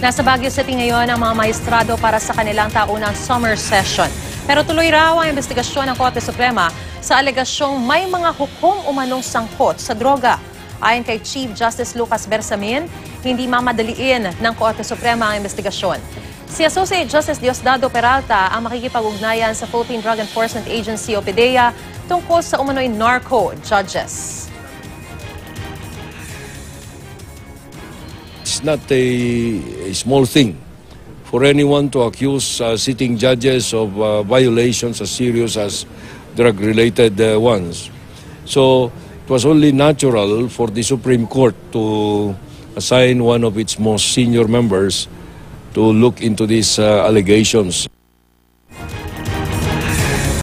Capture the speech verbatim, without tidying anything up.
Nasa Baguio City ngayon ang mga maestrado para sa kanilang taunang summer session. Pero tuloy raw ang investigasyon ng Korte Suprema sa alegasyong may mga hukom umanong sangkot sa droga. Ayon kay Chief Justice Lucas Bersamin, hindi mamadaliin ng Korte Suprema ang investigasyon. Si Associate Justice Diosdado Peralta ang makikipag-ugnayan sa Philippine Drug Enforcement Agency o P D E A tungkol sa umano'y narco judges. It's not a, a small thing for anyone to accuse uh, sitting judges of uh, violations as serious as drug-related uh, ones. So it was only natural for the Supreme Court to assign one of its most senior members to look into these uh, allegations.